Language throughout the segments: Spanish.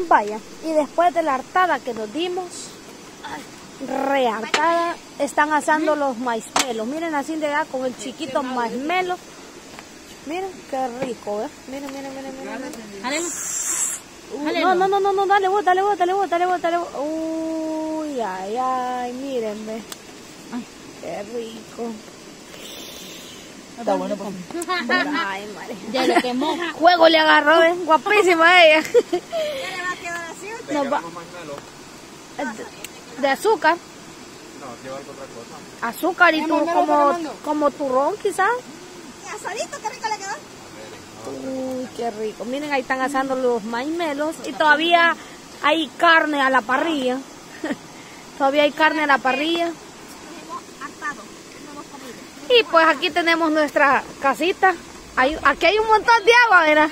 Vaya, y después de la hartada que nos dimos, rehartada, están asando los maizmelos. Miren así de allá con el chiquito maizmelo. Miren qué rico, ¿eh? Miren. No, dale vos. Uy, ay, mírenme. Qué rico. Está bueno, pues. Ay, madre. Ya le quemó. Juego le agarró, guapísima ella. Ya le va a quedar así. Nos va- de azúcar. No, lleva otra cosa. Azúcar y como turrón quizás. Asadito, qué rico le quedó. Uy, qué rico. Miren, ahí están asando los maizmelos y todavía hay carne a la parrilla. Todavía hay carne a la parrilla. Hemos hartado, no hemos comido. Y pues aquí tenemos nuestra casita. Aquí hay un montón de agua, ¿verdad?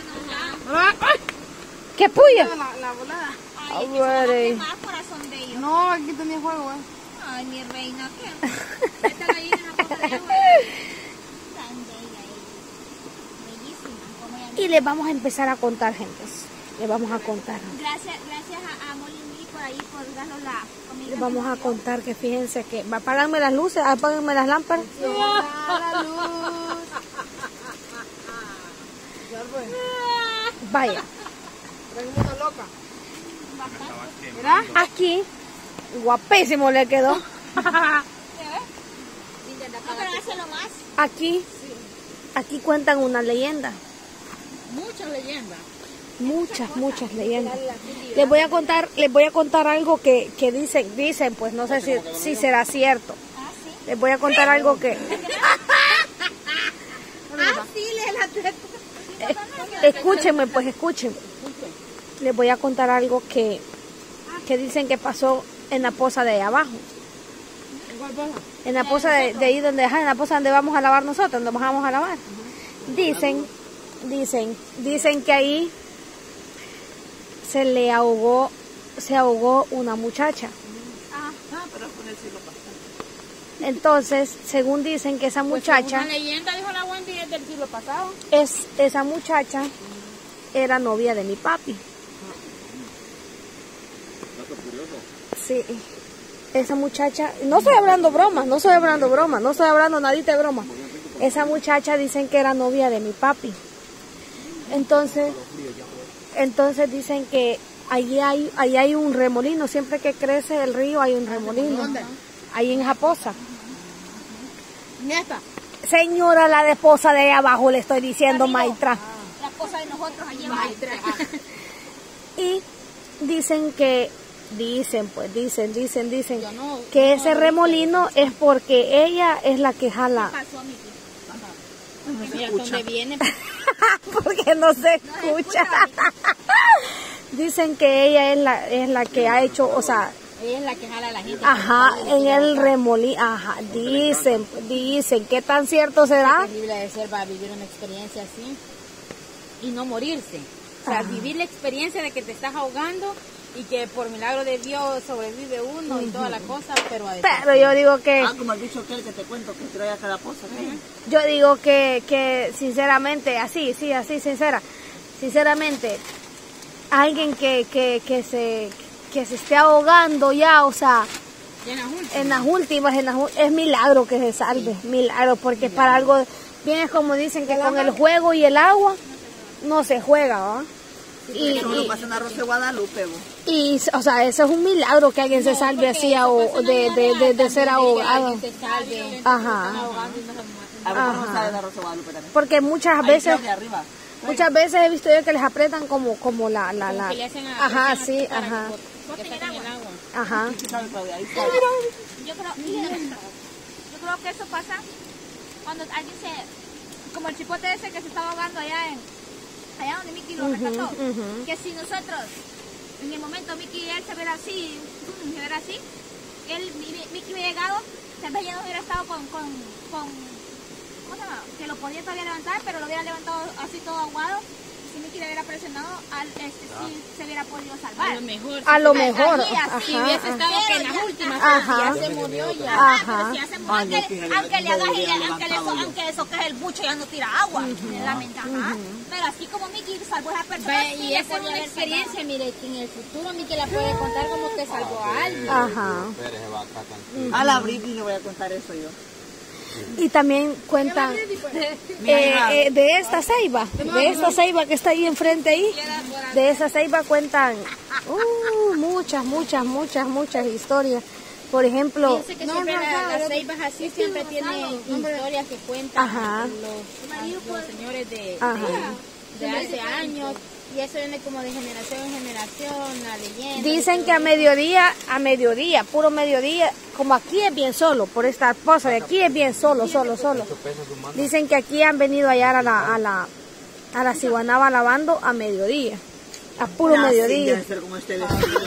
¡Qué puya! La volada. Ay, Ay, más corazón de ellos. No, aquí tenía juego, Ay, mi reina, ¿qué? Esta gallina en la boca de agua. Tan bella ella. Bellísima, como ella. Y les vamos a empezar a contar, gentes. Les vamos a contar. Gracias a Molini por ahí, por darnos la comida. Les vamos a contar que fíjense que... Apáganme las luces, apáganme las lámparas. la luz. Vaya. Trajimos una loca. ¿Verdad? Aquí, guapísimo le quedó. No, pero hácelo más. Aquí cuentan una leyenda. Muchas leyendas. Muchas leyendas. Les voy a contar algo que dicen, pues no sé si será cierto. Ah, sí. Les voy a contar algo que... Ah, sí, Escúchenme. Les voy a contar algo que dicen que pasó en la poza de ahí abajo. En la poza de ahí donde, en la poza donde vamos a lavar nosotros, donde vamos a lavar. Dicen que ahí se ahogó una muchacha. Pero fue en el siglo pasado. Entonces, según dicen que esa muchacha, Una leyenda, dijo la Wendy, es del siglo pasado. esa muchacha era novia de mi papi. Dato curioso. Sí. Esa muchacha, no estoy hablando bromas, no estoy hablando nadita de broma. Esa muchacha dicen que era novia de mi papi. Entonces dicen que allí hay un remolino, siempre que crece el río hay un remolino. ¿Dónde? Ahí en Japosa. ¿Y esta? Señora, la de esposa de ahí abajo le estoy diciendo, maestra. La esposa de nosotros allí abajo. Y dicen que, dicen Yo no, que ese remolino es porque ella es la que jala. Pasó, Miki. mira dónde viene. Porque no se escucha. Dicen que ella es la que ha hecho, o sea, Ella es la que jala a la gente. ajá, en el remolino, ajá, dicen, ¿qué tan cierto Qué será? terrible de ser va a vivir una experiencia así y no morirse. O sea, vivir la experiencia de que te estás ahogando y que por milagro de Dios sobrevive uno y toda la cosa, pero Pero yo digo que, como el dicho aquel que te cuento que trae a cada poza. yo digo que sinceramente, así, sinceramente, alguien que se esté ahogando ya, o sea, en las últimas, es milagro que se salve, milagro, porque para algo, bien es como dicen que con el juego y el agua no se juega, ¿va? Y no lo pasa en Arroz de Guadalupe, vos. Y, o sea, eso es un milagro que alguien se salve así de ser ahogado. Ajá. A ver cómo sale en Arroz de Guadalupe también. Porque muchas Ahí veces, de arriba. he visto yo que les apretan como la. que le hacen Ajá, hacen sí, así para ajá. que saquen el agua. Ajá. Sí, sabe, Claudia, ahí está. Yo creo que eso pasa cuando alguien como el chipote ese que se estaba ahogando allá donde Miki lo rescató, que si nosotros en el momento Miki y él se viera así, Miki hubiera llegado, tal vez ya no hubiera estado con ¿cómo se llama? Que lo podía todavía levantar, pero lo hubiera levantado así todo aguado, y si Mickey le hubiera presionado, sí se hubiera podido salvar. A lo mejor. A lo mejor. Ahí, así, Si Ajá. hubiese estado que en las últimas, Ajá. ya se murió ya. Ajá. Pero si ya se murió, aunque le hagas aunque eso que es el bucho ya no tira agua. La mente, ajá. Pero así como Mickey salvó a esa persona. Ve, sí y le esa es podía una haber experiencia, mire, que en el futuro Miki la puede contar como que salvó a alguien. Ajá. Pérez se va acá tranquilo. A la Britney le voy a contar eso yo. Y también cuentan de esta ceiba que está ahí enfrente ahí, de esa ceiba cuentan muchas historias. Por ejemplo, Piense que siempre las ceibas así siempre tienen historias que cuentan Ajá. los señores de hace años. Y eso viene como de generación en generación, la leyenda. dicen que a mediodía, puro mediodía, como aquí es bien solo, por esta cosa de aquí es bien solo. Dicen que aquí han venido a hallar a la ciguanaba lavando a mediodía, a puro mediodía. Debe ser como este vestido.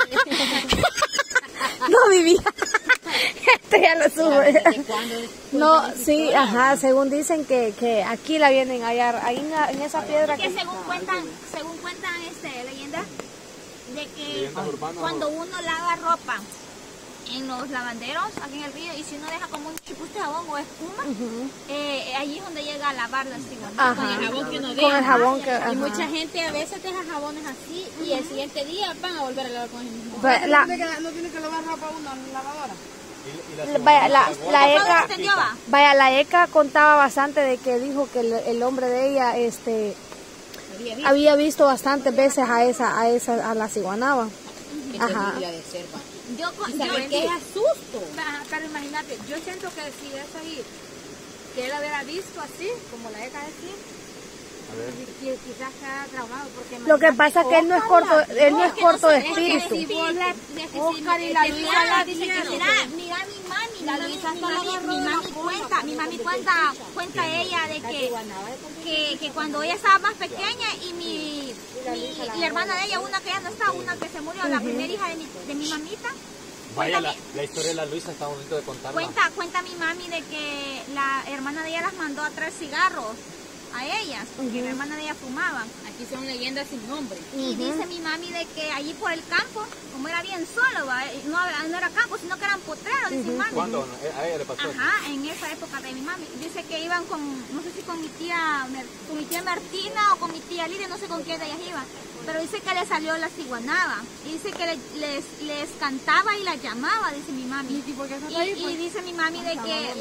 No vivía. Este ya lo sube. ¿Desde cuándo? No, sí, ajá, según dicen que aquí la vienen a hallar, ahí en esa piedra Que que... según cuentan leyendas de que cuando uno lava ropa en los lavanderos aquí en el río y si uno deja como un chipuste de jabón o espuma, allí es donde llega a lavar la ciguanaba. Ajá. Con el jabón que uno Con deja. el jabón que... Y ajá. mucha gente a veces deja jabones así y el siguiente día van a volver a lavar con el mismo. Vaya, ¿No tiene que lavar ropa uno en la lavadora? Vaya, la ECA contaba bastante de que dijo que el hombre de ella había visto bastantes veces a la ciguanaba. Ajá. ¿Sabe qué es asusto? Pero imagínate, yo siento que si es ahí, que él hubiera visto así, como la ECA decía, quizás se ha traumado. Porque Lo que pasa es que él no es corto de espíritu. Oscar y la Luisa la Mira mi mami, la Luisa, mi mami cuenta ella de que cuando ella estaba más pequeña y la hermana de ella, una que ya no está, una que se murió, la primera hija de mi mamita. Vaya, la historia de la Luisa está bonito de contarla. Cuenta mi mami de que la hermana de ella las mandó a traer cigarros a ellas, porque la hermana de ella fumaba. Aquí son leyendas sin nombre. Y dice mi mami de que allí por el campo, como era bien solo, no era campo, sino que eran potreros, dice mi mami. ¿Cuándo? A ella le pasó eso. Ajá, en esa época de mi mami. Dice que iban no sé si con mi tía Martina o con mi tía Lidia, no sé con quién de ellas iban. Pero dice que le salió la ciguanaba. Y dice que les cantaba y las llamaba, dice mi mami. Y dice mi mami de que...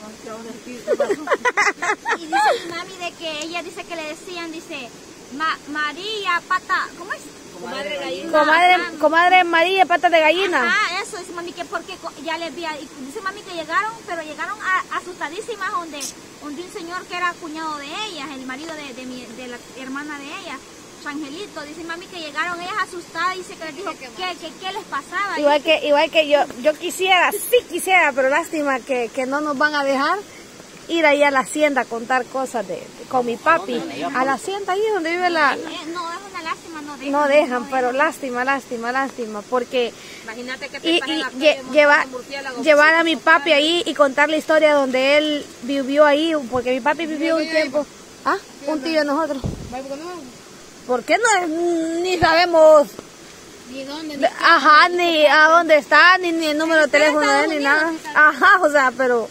Y dice mi mami de que ella dice que le decían, dice, María, pata, ¿cómo es? Comadre gallina. Comadre María, patas de gallina. Ah, eso dice mami que porque ya les vi, y dice mami que llegaron, pero llegaron asustadísimas donde un señor que era cuñado de ellas, el marido de la hermana de ella, Angelito, dice mami que llegaron ellas asustadas y dice que les dijo ¿qué les pasaba? Igual que yo quisiera, pero lástima que no nos van a dejar ir ahí a la hacienda a contar cosas con mi papi. A la hacienda ahí donde vive la... No, es una lástima, No dejan, pero lástima, porque... Imagínate que Y te paren la calle llevar a mi papi ahí y contar la historia donde él vivió ahí, porque mi papi vivió un tiempo... ¿Ah? Un tío de nosotros. ¿Por qué no? Ni sabemos... ¿Ni dónde? Ajá, ni a dónde está, ni el número de teléfono de él, ni nada. Ajá, o sea, pero...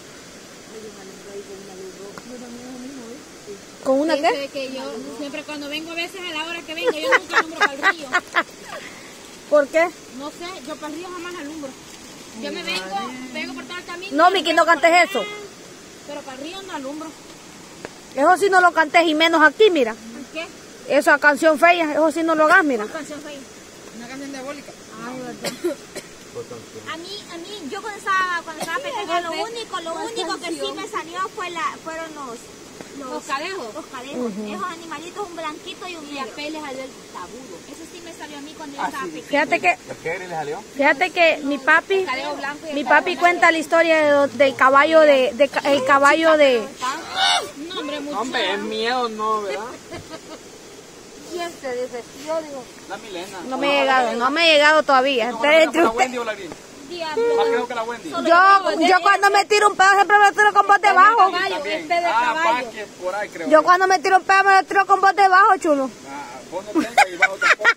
¿Con una qué? Dice que yo siempre cuando vengo a veces a la hora que vengo, yo nunca alumbro para el río. ¿Por qué? No sé, yo para el río jamás alumbro. Yo me vengo por todo el camino. No, Miki, no cantes eso. Pero para el río no alumbro. Eso sí no lo cantes y menos aquí, mira. ¿Por qué? Esa canción fea, eso sí no lo hagas, mira. canción fue ahí. Una canción diabólica. Ay, verdad. A mí, yo cuando estaba pequeña, lo único que sí me salió fueron los cadejos. Los cadejos. Esos animalitos, un blanquito y un negro. Y le salió el tabudo. Eso sí me salió a mí cuando yo estaba pequeña. Fíjate que mi papi cuenta la historia del caballo el caballo de... No, hombre, mucho. Hombre, es miedo, ¿no? ¿Verdad? ¿Quién te dice? Yo digo... La Milena. No me he llegado todavía. Entonces, ¿La Wendy o la Green? Diablo. Más creo que la Wendy. yo cuando me tiro un pedo siempre me lo tiro con voz debajo. También. Paque, por ahí creo. Yo cuando me tiro un pedo me lo tiro con voz debajo, chulo. Vos no tengas y bajo tampoco.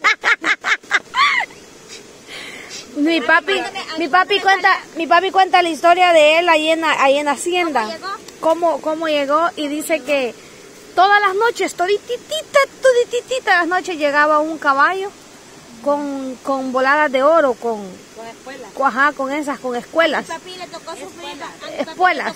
Mi papi cuenta la historia de él ahí en Hacienda. ¿Cómo llegó? Y dice que todas las noches, todititita las noches llegaba un caballo con voladas de oro, con escuelas. Ajá, con escuelas. A mi papi le tocó sufrir, Espuelas.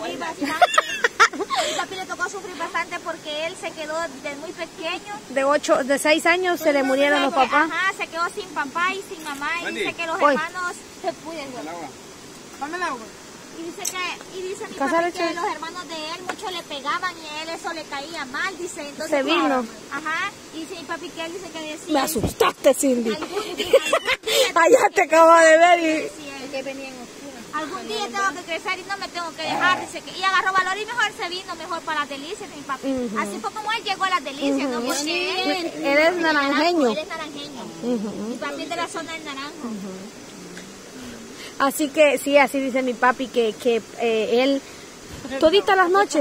mi papi le tocó sufrir bastante porque él se quedó desde muy pequeño. De 6 años se le murieron los papás. Ajá, se quedó sin papá y sin mamá. Y Wendy. dice que los Hoy. hermanos se cuiden. El agua. Y dice mi Casar papi que hecho. los hermanos de él mucho le pegaban y a él eso le caía mal, dice. Entonces, Se vino. Ajá, y dice mi papi que él dice que decía. Me asustaste, Cindy. Algún día Allá te acabo de ver y... decía él, que venía en oscuro. Algún día tengo que crecer y no me tengo que dejar, dice que, y agarró valor y mejor se vino mejor para las delicias, mi papi. Así fue como él llegó a las delicias, ¿no? Porque Él es naranjeño. Él es naranjeño. Mi papi es de la zona del Naranjo. Así que, sí, así dice mi papi, que él, toditas las noches,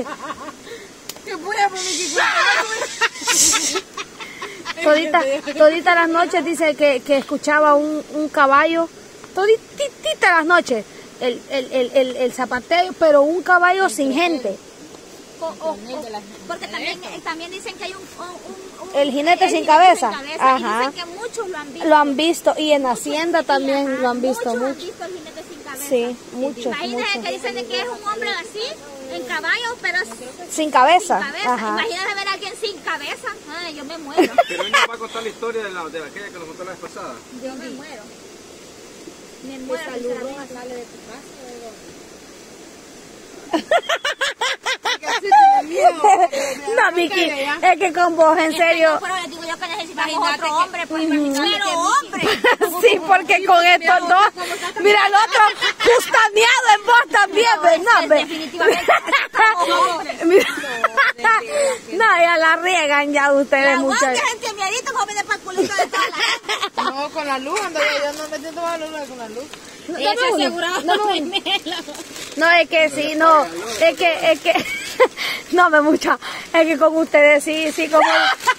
toditas las noches dice que escuchaba un caballo, todititas las noches, el zapateo, pero un caballo sin gente. Porque también dicen que hay El jinete sin cabeza. Ajá. Y dicen que muchos lo han visto. Lo han visto, y en Hacienda también lo han visto muchos. Han mucho. visto el jinete sin cabeza. Sí, muchos, Imagínate muchos. que dicen de que es un hombre así, en caballo, pero Sin cabeza. sin cabeza. Ajá. Imagínate ver a alguien sin cabeza. Ay, yo me muero. Pero él nos va a contar la historia de aquella que nos contó la vez pasada. Yo me muero. Me muero. sinceramente. No, Vicky, es que con vos, en serio. Pero les digo yo que necesitamos otro hombre, pues imagínate. Pero hombre. Sí, porque con estos dos, mira el otro justaneado en vos también, ¿verdad? Definitivamente. Mira. No, ya la riegan ya ustedes muchas. Aguante, gente, miedito, jóvenes para el culito de toda la gente. No, con la luz, ando yo no me siento mal con la luz. Ella se aseguraba No, es que sí, no, es que, no me mucha, es que con ustedes sí, como,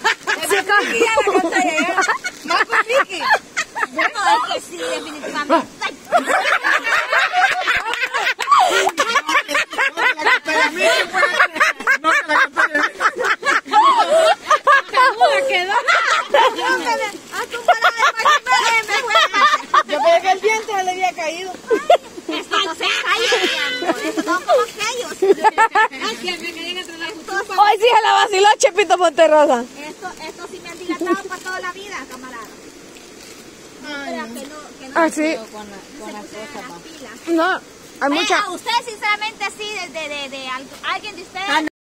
Más con Vicky. No, es que sí, definitivamente. Yo pensé que el viento se le había caído. Esto se cae, mi amor. Esto no como aquellos. hoy sí se la vaciló Chepito Monterrosa. Esto sí me han dilatado para toda la vida, camarada. Espera, que no. Ah, sí, con la Se puse las pilas. no, hay Oye, mucha. a ustedes, sinceramente, así, de alguien de ustedes.